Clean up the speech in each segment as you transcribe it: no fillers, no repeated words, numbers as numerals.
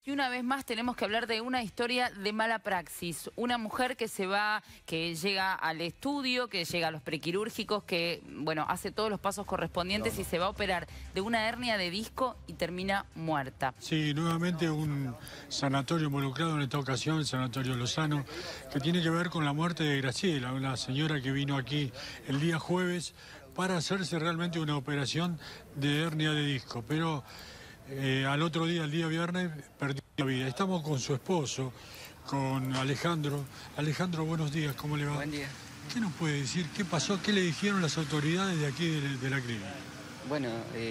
Y una vez más tenemos que hablar de una historia de mala praxis. Una mujer que llega al estudio, que llega a los prequirúrgicos, que, bueno, hace todos los pasos correspondientes y se va a operar de una hernia de disco y termina muerta. Sí, nuevamente un sanatorio involucrado en esta ocasión, el Sanatorio Lozano, que tiene que ver con la muerte de Graciela, una señora que vino aquí el día jueves para hacerse realmente una operación de hernia de disco, pero al otro día, el día viernes, perdió la vida. Estamos con su esposo, con Alejandro. Alejandro, buenos días, ¿cómo le va? Buen día. ¿Qué nos puede decir? ¿Qué pasó? ¿Qué le dijeron las autoridades de aquí de la clínica? Bueno,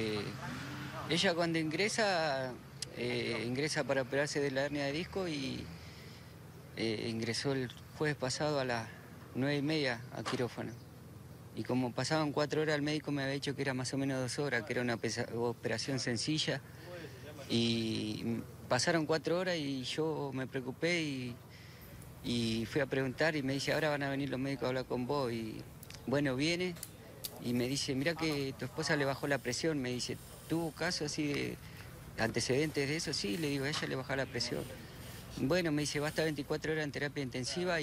ella cuando ingresa para operarse de la hernia de disco y ingresó el jueves pasado a las 9:30 a quirófano. Y como pasaban 4 horas, el médico me había dicho que era más o menos 2 horas, que era una operación sencilla. Y pasaron 4 horas y yo me preocupé y fui a preguntar y me dice, ahora van a venir los médicos a hablar con vos. Y bueno, viene y me dice, mira que tu esposa le bajó la presión. Me dice, ¿tuvo caso así de antecedentes de eso? Sí, le digo, a ella le bajó la presión. Bueno, me dice, va a estar 24 horas en terapia intensiva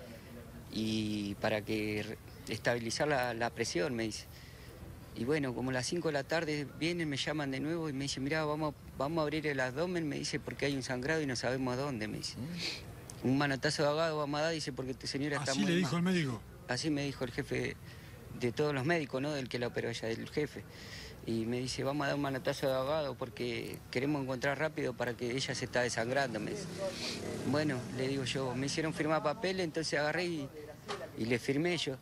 y para que estabilizar la presión, me dice. Y bueno, como a las 5 de la tarde vienen, me llaman de nuevo y me dicen, mira, vamos a abrir el abdomen, me dice, porque hay un sangrado y no sabemos a dónde, me dice. Un manotazo de ahogado vamos a dar, dice, porque tu señora está muy mal. ¿Así le dijo el médico? Así me dijo el jefe de todos los médicos, ¿no? Del que la operó ella, del jefe. Y me dice, vamos a dar un manotazo de ahogado porque queremos encontrar rápido para que ella se está desangrando, me dice. Bueno, le digo yo, me hicieron firmar papel, entonces agarré y le firmé yo.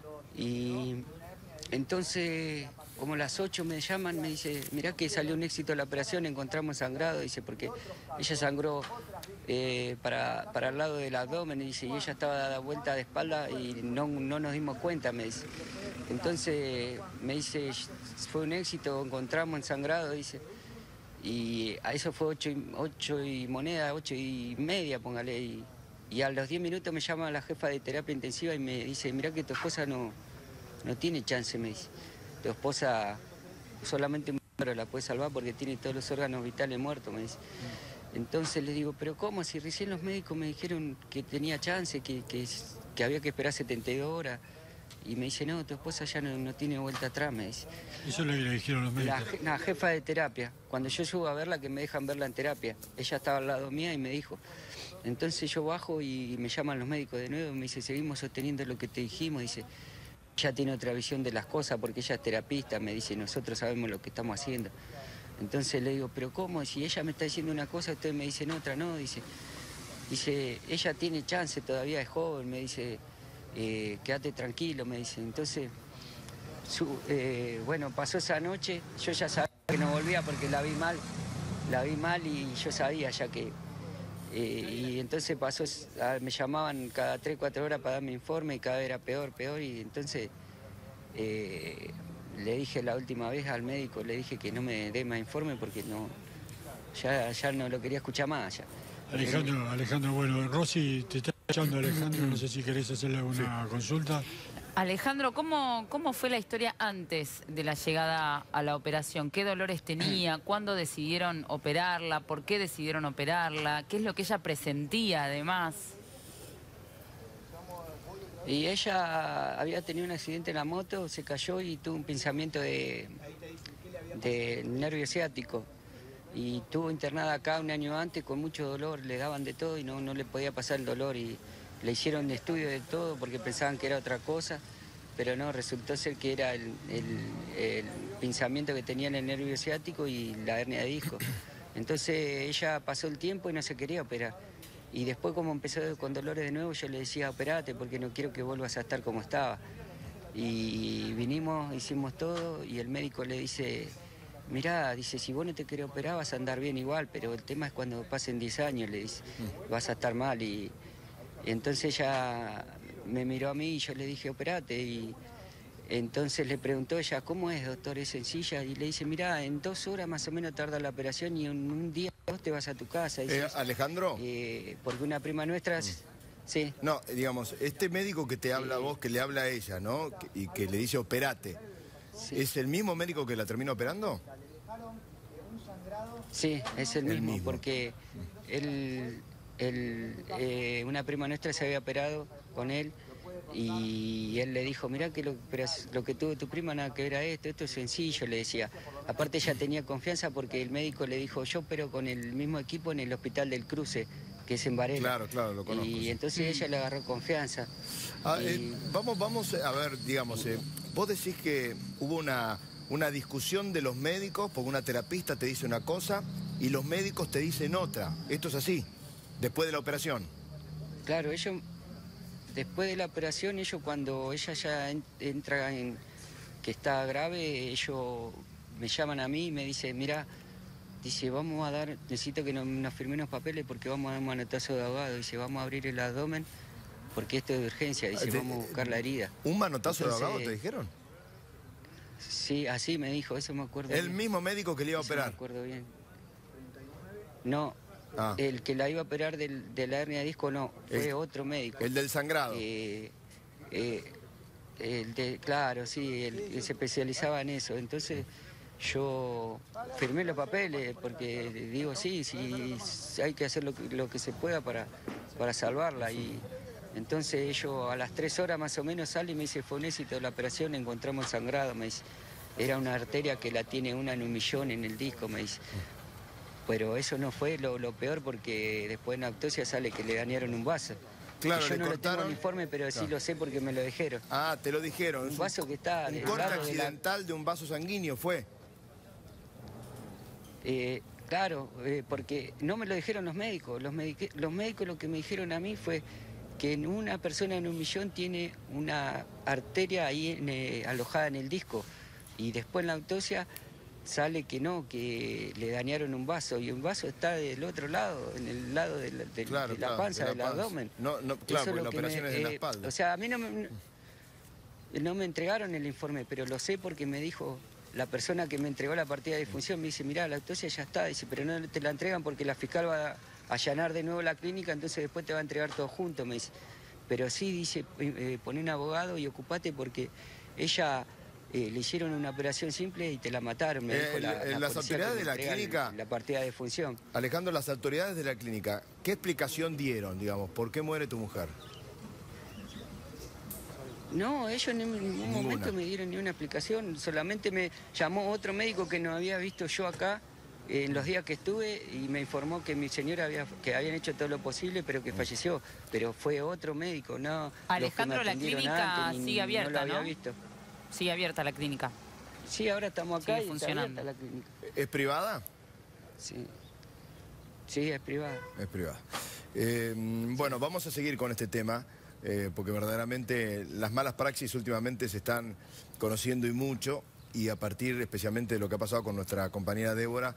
Y entonces, como a las 8 me llaman, me dice, mirá que salió un éxito de la operación, encontramos sangrado, dice, porque ella sangró para el lado del abdomen, dice, y ella estaba dada vuelta de espalda y no nos dimos cuenta, me dice. Entonces me dice, fue un éxito, encontramos el sangrado, dice, y a eso fue 8 y moneda, 8:30, póngale, y a los 10 minutos me llama la jefa de terapia intensiva y me dice, mirá que tu esposa no tiene chance, me dice. Tu esposa solamente un milagro la puede salvar porque tiene todos los órganos vitales muertos, me dice. Entonces le digo, pero ¿cómo? Si recién los médicos me dijeron que tenía chance, que había que esperar 72 horas. Y me dice, no, tu esposa ya no tiene vuelta atrás, me dice. ¿Eso le dijeron los médicos? La jefa de terapia. Cuando yo subo a verla, que me dejan verla en terapia. Ella estaba al lado mía y me dijo. Entonces yo bajo y me llaman los médicos de nuevo y me dice, seguimos sosteniendo lo que te dijimos, dice. Ella tiene otra visión de las cosas porque ella es terapista, me dice, nosotros sabemos lo que estamos haciendo. Entonces le digo, pero ¿cómo? Si ella me está diciendo una cosa, ustedes me dicen otra, no, dice, ella tiene chance, todavía es joven, me dice, quédate tranquilo, me dice. Entonces, bueno, pasó esa noche, yo ya sabía que no volvía porque la vi mal y yo sabía ya que... y entonces pasó, me llamaban cada 3, 4 horas para darme informe y cada vez era peor, y entonces le dije la última vez al médico, le dije que no me dé más informe porque ya no lo quería escuchar más. Ya. Alejandro, bueno, Rosy te está escuchando, Alejandro, no sé si querés hacerle alguna consulta. Alejandro, ¿cómo fue la historia antes de la llegada a la operación? ¿Qué dolores tenía? ¿Cuándo decidieron operarla? ¿Por qué decidieron operarla? ¿Qué es lo que ella presentía además? Y ella había tenido un accidente en la moto, se cayó y tuvo un pinzamiento de nervio ciático. Y estuvo internada acá un año antes con mucho dolor, le daban de todo y no le podía pasar el dolor. Y le hicieron estudio de todo porque pensaban que era otra cosa, pero no, resultó ser que era el pinzamiento que tenía en el nervio ciático y la hernia de disco. Entonces ella pasó el tiempo y no se quería operar. Y después, como empezó con dolores de nuevo, yo le decía, operate porque no quiero que vuelvas a estar como estaba. Y vinimos, hicimos todo y el médico le dice, mirá, dice, si vos no te querés operar vas a andar bien igual, pero el tema es cuando pasen 10 años, le dice, vas a estar mal. Y entonces ella me miró a mí y yo le dije, operate. Y entonces le preguntó ella, ¿cómo es, doctor? ¿Es sencilla? Y le dice, mirá, en 2 horas más o menos tarda la operación y en un día vos te vas a tu casa. Dice, Alejandro. Porque una prima nuestra... Sí. No, digamos, este médico que te habla a vos, que le habla a ella, ¿no? Y que le dice operate, sí. ¿Es el mismo médico que la termina operando? Sí, es el mismo, porque una prima nuestra se había operado con él y él le dijo, mirá que lo que tuvo tu prima nada que ver a esto es sencillo, le decía. Aparte ella tenía confianza porque el médico le dijo, yo opero con el mismo equipo en el Hospital del Cruce, que es en Varela. Claro, claro, lo conozco. Y sí. entonces ella le agarró confianza. Vamos a ver, digamos, vos decís que hubo una discusión de los médicos, porque una terapista te dice una cosa y los médicos te dicen otra. ¿Esto es así? Después de la operación. Claro, después de la operación, cuando ella ya entra en que está grave, ellos me llaman a mí y me dicen, mira, dice, necesito que nos firmen unos papeles porque vamos a dar un manotazo de ahogado. Dice, vamos a abrir el abdomen porque esto es de urgencia. Dice, vamos a buscar la herida. ¿Un manotazo de ahogado te dijeron? Sí, así me dijo, eso me acuerdo. ¿El mismo médico que le iba a operar? Me acuerdo bien. No, el que la iba a operar de la hernia de disco no, fue otro médico. ¿El del sangrado? Claro, sí, él se especializaba en eso. Entonces yo firmé los papeles porque digo, sí, hay que hacer lo que se pueda para salvarla. Y entonces ellos a las 3 horas más o menos sale y me dice, fue un éxito la operación, encontramos sangrado, me dice. Era una arteria que la tiene una en 1.000.000 en el disco, me dice. Pero eso no fue lo peor porque después en la autopsia sale que le dañaron un vaso. Claro, yo no lo tengo en el informe, pero sí lo sé porque me lo dijeron. Ah, te lo dijeron. Un vaso que está... Un corte accidental de un vaso sanguíneo fue. Claro, porque no me lo dijeron los médicos. Los médicos lo que me dijeron a mí fue que en una persona en 1.000.000 tiene una arteria ahí alojada en el disco. Y después en la autopsia sale que no, que le dañaron un vaso. Y un vaso está del otro lado, en el lado de la panza, del abdomen. No, claro, porque la operación es de la espalda. O sea, a mí no me entregaron el informe, pero lo sé porque me dijo... La persona que me entregó la partida de difunción me dice, mirá, la autopsia ya está, dice, pero no te la entregan porque la fiscal va a allanar de nuevo la clínica, entonces después te va a entregar todo junto, me dice. Pero sí, dice, poné un abogado y ocupate porque ella le hicieron una operación simple y te la mataron, me dijo las autoridades de la clínica. La partida de difunción. Alejandro, las autoridades de la clínica, ¿qué explicación dieron, digamos? ¿Por qué muere tu mujer? No, ellos en ningún momento me dieron ni una explicación, solamente me llamó otro médico que no había visto yo acá en los días que estuve y me informó que mi señora que habían hecho todo lo posible pero que falleció, pero fue otro médico, no. Alejandro, la clínica sigue abierta, no lo había visto. Sigue abierta la clínica. Sí, ahora estamos acá y funcionando. está abierta la clínica. ¿Es privada? Sí. Sí, es privada. Es privada. Bueno, vamos a seguir con este tema. Porque verdaderamente las malas praxis últimamente se están conociendo y mucho, y a partir especialmente de lo que ha pasado con nuestra compañera Débora,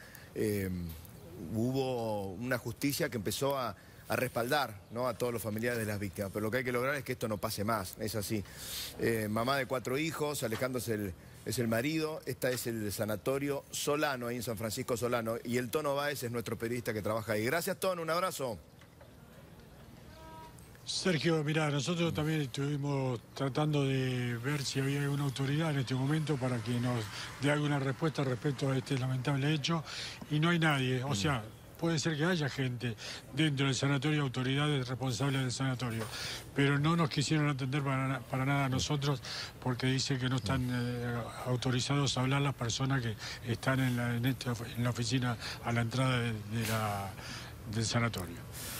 hubo una justicia que empezó a respaldar, ¿no?, a todos los familiares de las víctimas. Pero lo que hay que lograr es que esto no pase más, es así. Mamá de 4 hijos, Alejandro es el marido, esta es el sanatorio Solano, ahí en San Francisco Solano, y el Tono Báez es nuestro periodista que trabaja ahí. Gracias, Tono, un abrazo. Sergio, mirá, nosotros también estuvimos tratando de ver si había alguna autoridad en este momento para que nos dé alguna respuesta respecto a este lamentable hecho, y no hay nadie. O sea, puede ser que haya gente dentro del sanatorio, autoridades responsables del sanatorio, pero no nos quisieron atender para nada a nosotros porque dice que no están autorizados a hablar las personas que están en la oficina a la entrada del sanatorio.